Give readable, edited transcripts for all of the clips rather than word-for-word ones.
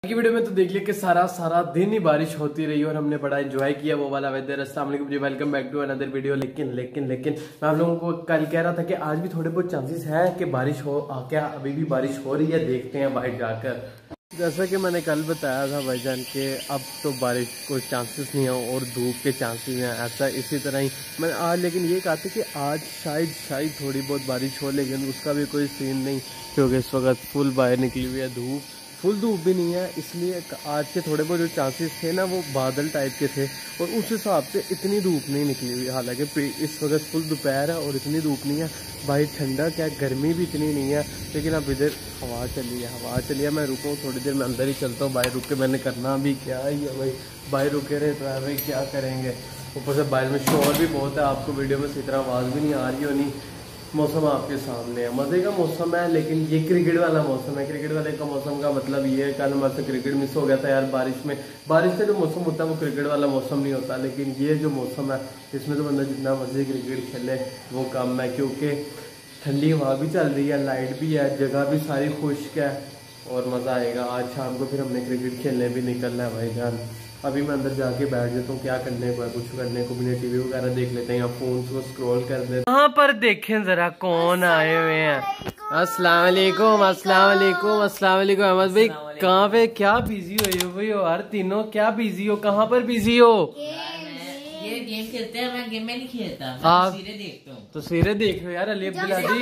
की वीडियो में तो देख लिया कि सारा दिन ही बारिश होती रही और हमने बड़ा एंजॉय किया वो वाला वेदर। अस्सलाम वालेकुम जी, welcome back to another video. लेकिन मैं आप लोगों को कल कह रहा था कि आज भी थोड़े बहुत चांसेस है कि बारिश हो। क्या अभी भी बारिश हो रही है? देखते हैं बाहर जाकर। जैसा कि मैंने कल बताया था भाईजान के अब तो बारिश कोई चांसेस नहीं है और धूप के चांसेस हैं। ऐसा इसी तरह ही मैंने आज लेकिन ये कहा था कि आज शायद थोड़ी बहुत बारिश हो, लेकिन उसका भी कोई सीन नहीं, क्योंकि इस वक्त फुल बाहर निकली हुई है धूप। फुल धूप भी नहीं है, इसलिए आज के थोड़े बहुत जो चांसेस थे ना वो बादल टाइप के थे और उस हिसाब से इतनी धूप नहीं निकली हुई। हालांकि इस वक्त फुल दोपहर है और इतनी धूप नहीं है भाई, ठंडा क्या गर्मी भी इतनी नहीं है। लेकिन अब इधर हवा चली है। मैं रुका हूँ थोड़ी देर, मैं अंदर ही चलता हूँ। बाहर रुक के मैंने करना भी क्या ही है भाई, बाहर रुके रहे तो भाई क्या करेंगे। ऊपर से बाहर में शोर भी बहुत है, आपको वीडियो में सही तरह आवाज़ भी नहीं आ रही होनी। मौसम आपके सामने है, मज़े का मौसम है, लेकिन ये क्रिकेट वाला मौसम है। क्रिकेट वाले का मौसम का मतलब ये है, कल हमारे से क्रिकेट मिस हो गया था यार बारिश में। बारिश का जो मौसम होता है वो क्रिकेट वाला मौसम नहीं होता, लेकिन ये जो मौसम है इसमें तो बंदा जितना मर्जी क्रिकेट खेले वो कम है, क्योंकि ठंडी हवा भी चल रही है, लाइट भी है, जगह भी सारी खुश्क है और मज़ा आएगा। आज शाम को फिर हमने क्रिकेट खेलने भी निकलना है भाईजान। अभी मैं अंदर जाके बैठ जाता हूँ, क्या करने को है, कुछ करने को भी नहीं। टीवी वगैरह देख लेते हैं या फोन को स्क्रॉल कर देते हैं। यहाँ पर देखें जरा कौन आए हुए हैं। अस्सलाम वालेकुम, अस्सलाम वालेकुम, अस्सलाम वालेकुम। अहमद भाई कहाँ पे, क्या बिजी हो भाई यार तीनों? क्या बिजी हो, कहाँ पर बिजी हो? ये गेम खेलते हैं, मैं गेम में नहीं खेलता, मैं तस्वीरें देखता हूँ। तस्वीरें देख रहे हो यार अली अब्दुल जब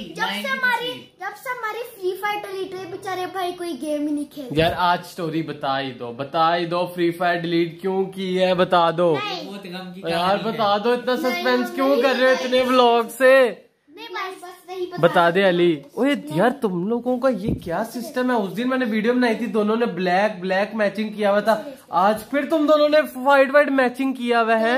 से हमारी फ्री फायर डिलीट हुई, बेचारे भाई कोई गेम ही नहीं खेलते यार। आज स्टोरी बता ही दो फ्री फायर डिलीट क्यों की है, बता दो यार, बता दो। इतना सस्पेंस क्यों कर रहे हो इतने व्लॉग से? बता दे अली। ओए यार तुम लोगों का ये क्या सिस्टम है? उस दिन मैंने वीडियो बनाई थी, दोनों ने ब्लैक मैचिंग किया हुआ था। आज फिर तुम दोनों ने वाइट मैचिंग किया हुआ है।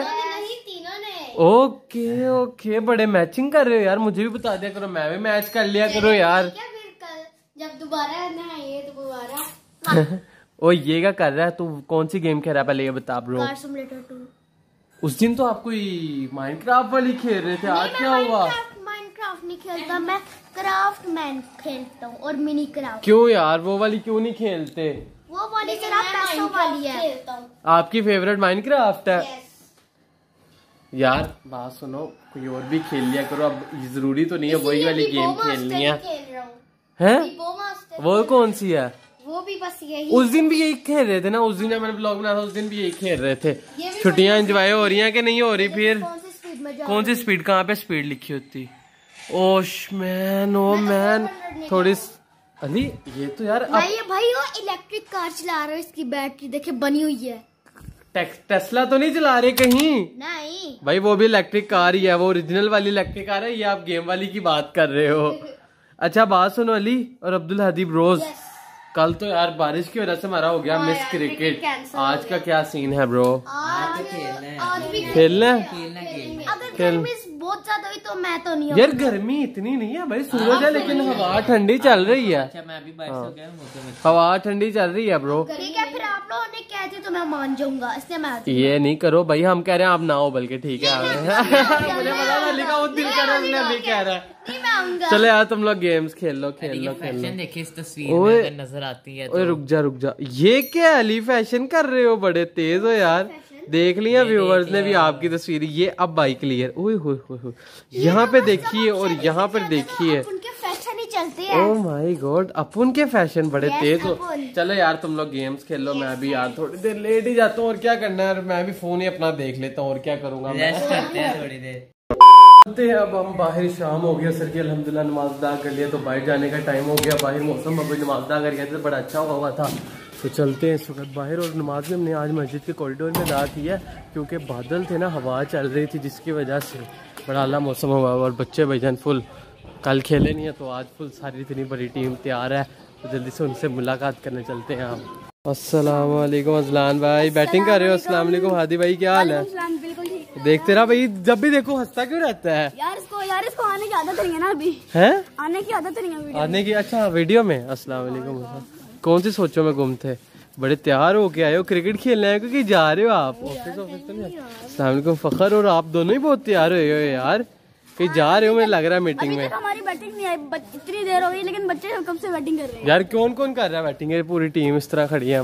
ओके बड़े मैचिंग कर रहे हो यार, मुझे भी बता दिया करो, मैं भी मैच कर लिया करो यार। जब दोबारा नहाए तो दोबारा ओ ये क्या कर रहा है तू? कौन सी गेम खेल रहा है पहले ये बता ब्रो। Car simulator 2। उस दिन तो आप कोई माइनक्राफ्ट वाली खेल रहे थे, आज क्या हुआ? माइनक्राफ्ट नहीं खेलता मैं, क्राफ्ट मैन खेलता हूँ और मिनी क्राफ्ट। क्यों यार वो वाली क्यों नहीं खेलते? वो वाली जरा पैसों वाली है। आपकी फेवरेट माइनक्राफ्ट है यार। बात सुनो, कोई और भी खेल लिया करो, अब जरूरी तो नहीं है वही वाली गेम खेलनी है। वो कौन सी है? वो भी बस यही। उस दिन भी यही खेल रहे थे ना, उस दिन जब मैंने ब्लॉग बनाया था उस दिन भी यही खेल रहे थे। छुट्टियां एंजॉय हो रही हैं कि नहीं हो रही? फिर कौन सी स्पीड, कहाँ पे स्पीड लिखी होती? ओश मैन, ओ मैन थोड़ी अली ये तो यार भाई वो इलेक्ट्रिक कार चला रहे हो, इसकी बैटरी देखे बनी हुई है। टेस्ला तो नहीं चला रहे कहीं? नहीं भाई वो भी इलेक्ट्रिक कार ही है, वो ओरिजिनल वाली इलेक्ट्रिक कार है। ये आप गेम वाली की बात कर रहे हो? अच्छा बात सुनो अली और अब्दुल हदीब रोज, कल तो यार बारिश की वजह से हमारा हो गया मिस क्रिकेट। आज का क्या सीन है ब्रो? खेलना है बहुत ज्यादा हुई तो मैं तो नहीं यार, गर्मी इतनी नहीं है भाई, सूरज है लेकिन हवा ठंडी चल रही है। अच्छा मैं अभी बारिश हो गया हूँ, हवा ठंडी चल रही है ब्रो। ठीक है, फिर आप लोगों ने कह दिया तो मैं मान जाऊंगा, इसलिए मैं ये नहीं करो भाई, हम कह रहे हैं आप ना हो बल्कि, ठीक है? मुझे पता लिखा वो दिल कर रहा है, कह रहा है। चलो यार तुम लोग गेम्स खेल लो। देखिए इस तस्वीर में अगर नजर आती है तो। रुक जा, ये क्या अली फैशन कर रहे हो? बड़े तेज हो यार। देख लिया व्यूवर्स ने भी आपकी तस्वीर। ये अब बाइक क्लियर, ओए होए यहाँ पे देखिए और यहाँ पर देखिए, उनके फैशन ही चलते हैं। ओह माय गॉड, अपन के फैशन बड़े तेज हो। चलो यार तुम लोग गेम्स खेल लो, मैं भी यार थोड़ी देर लेट ही जाता हूँ और क्या करना है, मैं भी फोन ही अपना देख लेता हूँ और क्या करूंगा। रेस्ट करते हैं थोड़ी देर। अब हम बाहर, शाम हो गया सर की, अल्हम्दुलिल्लाह नमाज अदा कर लिया तो बाहर जाने का टाइम हो गया। बाहर मौसम अभी नमाज अदा कर गया था, बड़ा अच्छा हुआ था, तो चलते हैं इस वक्त बाहर। और नमाज में हमने आज मस्जिद के कॉरिडोर में अदा की है, क्योंकि बादल थे ना, हवा चल रही थी, जिसकी वजह से बड़ा अला मौसम हुआ। और बच्चे भाईजान फुल कल खेले नहीं है तो आज फुल सारी इतनी बड़ी टीम तैयार है, तो जल्दी से उनसे मुलाकात करने चलते हैं हम। अस्सलाम वालेकुम अजलान भाई, बैटिंग कर रहे हो? अस्सलाम वालेकुम हादी भाई, क्या हाल है? देखते रहा भाई, जब भी देखो हंसता क्यों रहता है? यार इसको आने की आदत नहीं है ना अभी, है आने की आदत नहीं है आने की। अच्छा वीडियो में। अस्सलाम वालेकुम। कौन सी सोचो में गुम थे? बड़े तैयार होके आए हो, क्रिकेट खेलने आए क्योंकि जा रहे हो आप? ऑफिस तो नहीं। अस्सलाम वालेकुम फखर, और आप दोनों ही बहुत तैयार हुए हो यार। कहीं जा रहे हो मुझे लग रहा है मीटिंग में। हमारी बैटिंग नहीं आई, इतनी देर हो गई लेकिन बच्चे कब से बैटिंग कर रहे हैं। यार कौन कौन कर रहा है बैटिंग? पूरी टीम इस तरह खड़ी है।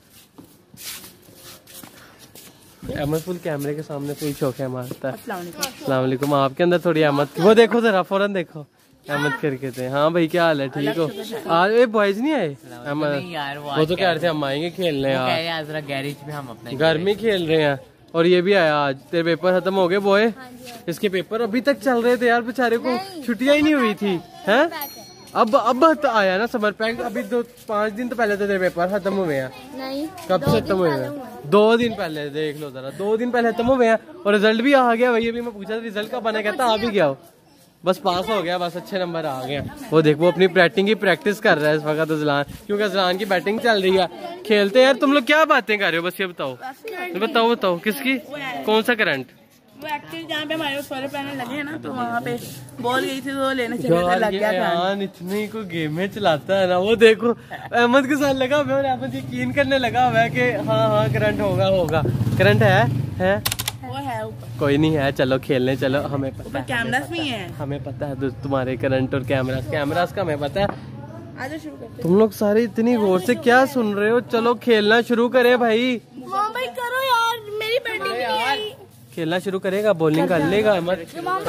अहमद फुल कैमरे के सामने कोई चौके मारता है। अस्सलाम वालेकुम। आपके अंदर थोड़ी अहमद, वो देखो जरा फौरन देखो अहमद करके थे। हाँ भाई क्या हाल है? ठीक हो? आज ये बॉयज नहीं आए अहमद? वो तो कह रहे थे हम आएंगे खेलने यार, गैरेज में हम अपने घर में खेल रहे हैं। और ये भी आया आज। तेरे पेपर खत्म हो गए बॉय? इसके पेपर अभी तक चल रहे थे यार, बेचारे को छुट्टियां ही नहीं हुई थी हैं। अब तो आया ना समर पैक। अभी 5 दिन तो पहले तो तेरे पेपर खत्म हुए हैं। नहीं, कब से खत्म हुए हैं? 2 दिन पहले। देख लो जरा, 2 दिन पहले खत्म हुए हैं और रिजल्ट भी आ गया। वही अभी मैं पूछा रिजल्ट कब बना, कहता आ भी गया हो, बस पास हो गया, बस अच्छे नंबर आ गए। वो देख वो अपनी बैटिंग की प्रैक्टिस कर रहा है इस वक्त अजलान, क्योंकि अजलान की बैटिंग चल रही है। खेलते यार तुम लोग क्या बातें कर रहे हो? बस ये बताओ किसकी कौन सा करंट? वो एक्चुअली जहाँ पे हमारे सोलर पैनल लगे हैं ना, तो वहाँ पे बॉल गई थी तो लेने चले लग गया था। इतनी को गेम में चलाता है ना। वो देखो अहमद के साथ लगा हुआ है और अहमद यकीन करने लगा हुआ है कि हाँ करंट होगा। करंट है वो है ऊपर। कोई नहीं है, चलो खेलने चलो। हमें पता है कैमरास भी है, हमें पता है तुम्हारे करंट और कैमरास का हमें पता है। आज शुरू करते। तुम लोग सारे इतनी गौर से क्या सुन रहे हो? चलो खेलना शुरू करे भाई। भाई करो यार, मेरी बैटिंग नहीं आई। खेलना शुरू करेगा, बॉलिंग कर लेगा अहमद।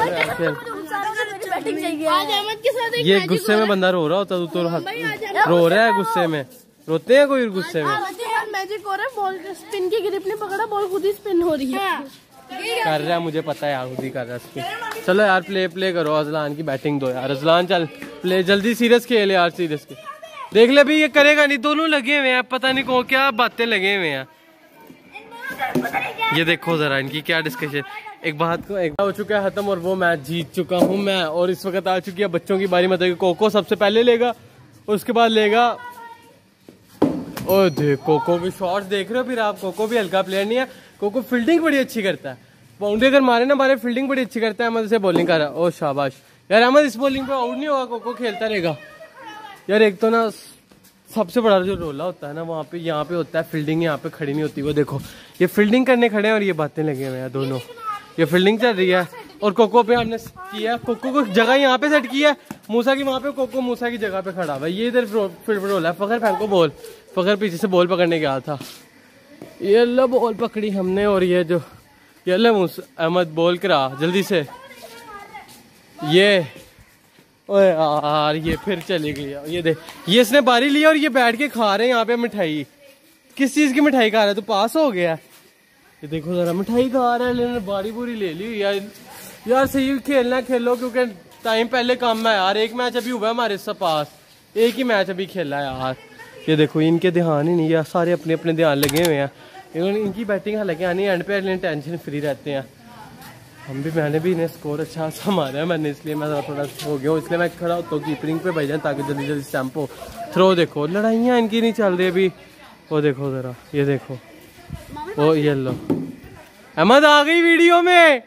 ये गुस्से में बंदा रो रहा होता, तो रो रहा है गुस्से में। रोते हैं कोई गुस्से में? मैजिक हो रहा है, बॉल स्पिन की ग्रिप ने पकड़ा, बॉल खुद ही स्पिन हो रही है। कर रहा है, मुझे पता है यार, खुद ही कर रहा है स्पिन। चलो यार प्ले करो, अजलान की बैटिंग दो यार। अजलान चल प्ले जल्दी, सीरियस खेल यार, सीरियस खेल। देख ले भाई ये करेगा नहीं, दोनों लगे हुए हैं, पता नहीं को क्या बातें लगे हुए हैं। ये देखो जरा इनकी क्या डिस्कशन। एक बात को एक हो चुका है खत्म और वो मैच जीत चुका हूँ मैं, और इस वक्त आ चुकी है बच्चों की बारी। मतलब कोको सबसे पहले लेगा, उसके बाद लेगा। और देख कोको के शॉट्स देख रहे हो फिर आप? कोको भी हल्का प्लेयर नहीं है, कोको फील्डिंग बड़ी अच्छी करता है। बाउंड्री अगर मारे ना मारे, फील्डिंग बड़ी अच्छी करता है। अहमद से बॉलिंग कर रहा है, ओ शाबाश यार अहमद, इस बॉलिंग पे आउट नहीं होगा, कोको खेलता रहेगा यार। एक तो ना सबसे बड़ा जो रोला होता है ना वहाँ पे, यहाँ पे होता है फील्डिंग, यहाँ पे खड़ी नहीं होती। वो देखो ये फील्डिंग करने खड़े हैं और ये बातें लगे हुए हैं दोनों। ये फील्डिंग चल रही है और कोको पे हमने किया, कोको को जगह यहाँ पे सेट किया मूसा की, वहाँ पे कोको मूसा की जगह पे खड़ा हुआ है। ये इधर फील्ड रोल है। फखर फेंको बॉल, फखर पीछे से बॉल पकड़ने गया था, ये लो बॉल पकड़ी हमने। और ये जो ये लो अहमद बॉल करा जल्दी से, ये ओए यार ये फिर चली गई। ये देख ये इसने बारी लिया और ये बैठ के खा रहे हैं यहाँ पे मिठाई। किस चीज की मिठाई खा रहा है? तो पास हो गया। ये देखो जरा मिठाई खा रहा है, लेकिन बारी बुरी ले ली यार। सही खेलना खेलो, क्योंकि टाइम पहले कम है यार। एक मैच अभी हुआ है हमारे पास, एक ही मैच अभी खेला है यार। ये देखो इनके ध्यान ही नहीं है, सारे अपने अपने ध्यान लगे हुए हैं। इनकी बैटिंग हालांकि आनी एंड पे टेंशन फ्री रहते हैं। मैंने भी इन्हें स्कोर अच्छा सा मारा है मैंने, इसलिए मैं थोड़ा हो गया हूँ, इसलिए मैं खड़ा होता हूँ कीपरिंग पे भाई जाए, ताकि जल्दी जल्दी स्टैम्प हो। थ्रो देखो लड़ाइयाँ इनकी नहीं चल रही अभी। वो देखो जरा, ये देखो वो ये लो अहमद आ गई वीडियो में।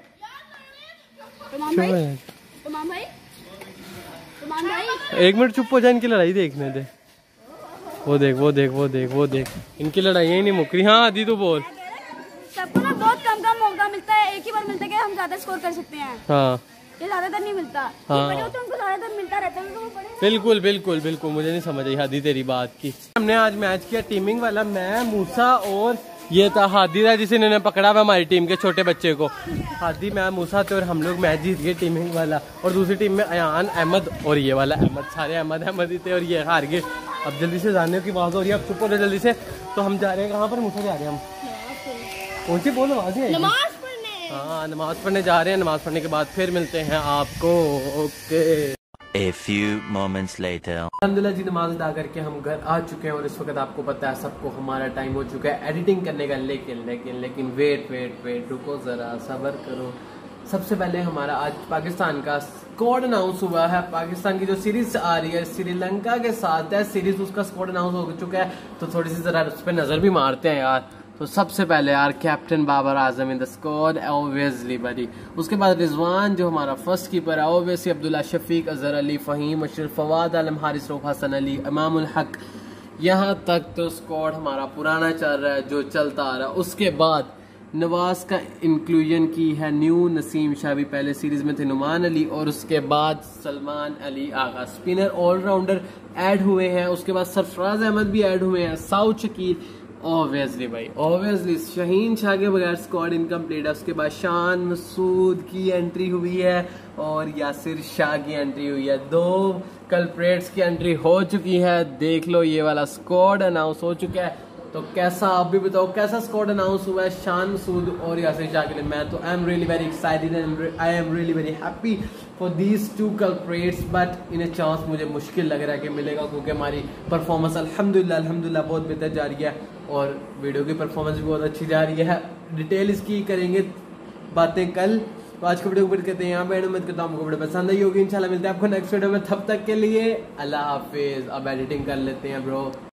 एक मिनट चुप हो जाए, इनकी लड़ाई देखने दे। वो देख इनकी लड़ाइयाँ ही नहीं मुक रही। हाँ आदि तो बोल। सबको ना बहुत कम मौका मिलता है, एक ही बार मिलता है कि हम ज्यादा स्कोर कर सकते हैं। हाँ ये ज्यादातर नहीं मिलता। हाँ तो उनको ज्यादातर मिलता रहता है। बिल्कुल मुझे नहीं समझ आई हादी तेरी बात की। हमने आज मैच किया टीमिंग वाला, मैं मूसा और ये था हादी था जिसे इन्होंने पकड़ा हुआ हमारी टीम के छोटे बच्चे को। हादी मैं मूसा थे और हम लोग मैच जीत गए टीमिंग वाला। और दूसरी टीम में अयान अहमद और ये वाला अहमद, सारे अहमद ही थे और ये हार गए। अब जल्दी से जाने की आवाज हो रही है, अब चुप हो रहे जल्दी से। तो हम जा रहे हैं कहाँ पर? मूसा जा रहे हैं हम, कौन सी बोलो आवाज है? नमाज पढ़ने। हाँ नमाज पढ़ने जा रहे हैं, नमाज पढ़ने के बाद फिर मिलते हैं आपको। Okay. A few moments later. अल्हम्दुलिल्लाह जी नमाज अदा करके हम घर आ चुके हैं और इस वक्त आपको पता है सबको हमारा टाइम हो चुका है एडिटिंग करने का। लेकिन वेट रुको जरा, सब्र करो। सबसे पहले हमारा आज पाकिस्तान का स्क्वाड अनाउंस हुआ है। पाकिस्तान की जो सीरीज आ रही है श्रीलंका के साथ है सीरीज, उसका स्क्वाड अनाउंस हो चुका है। तो थोड़ी सी जरा उस पर नजर भी मारते हैं यार। तो सबसे पहले यार captain Babar Azam in the squad obviously बड़ी। उसके बाद रिजवान जो हमारा फर्स्ट कीपर है, ऑब्वियसली अब्दुल्ला शफीक, अजहर अली, फहीम अशरफ, फवाद आलम, हारिस रऊफ, हसन अली, इमामुल हक। यहाँ तक तो स्क्वाड हमारा पुराना चल रहा है जो चलता आ रहा है। उसके बाद नवाज का इंक्लूजन की है न्यू नसीम शाह भी पहले सीरीज में थे, नुमान अली और उसके बाद Salman Ali Agha. Spinner all-rounder add हुए हैं, उसके बाद सरफराज अहमद भी ऐड हुए हैं, साउथ शकील, ऑब्वियसली भाई ऑब्वियसली शहीन शाह के बगैर स्क्वाड इनकम्प्लीट है। उसके बाद शान मसूद की एंट्री हुई है और यासिर शाह की एंट्री हुई है। 2 कल्प्रेट्स की एंट्री हो चुकी है। देख लो ये वाला स्क्वाड अनाउंस हो चुका है। तो कैसा आप भी बताओ कैसा स्क्वाड अनाउंस हुआ है शान मसूद और यासिर शाह के लिए। मैं तो I am really very excited and I am really very happy for these 2 culprits, but इन्हें चांस मुझे मुश्किल लग रहा है कि मिलेगा, क्योंकि हमारी परफॉर्मेंस अल्हम्दुलिल्लाह बहुत बेहतर जा रही है और वीडियो की परफॉर्मेंस भी बहुत अच्छी जा रही है। डिटेल इसकी करेंगे बातें कल। तो आज की वीडियो को करते हैं यहाँ पे, उम्मीद करता हूँ आपको वीडियो पसंद आई होगी। इंशाल्लाह मिलते हैं आपको नेक्स्ट वीडियो में, तब तक के लिए अल्लाह हाफिज। अब एडिटिंग कर लेते हैं ब्रो।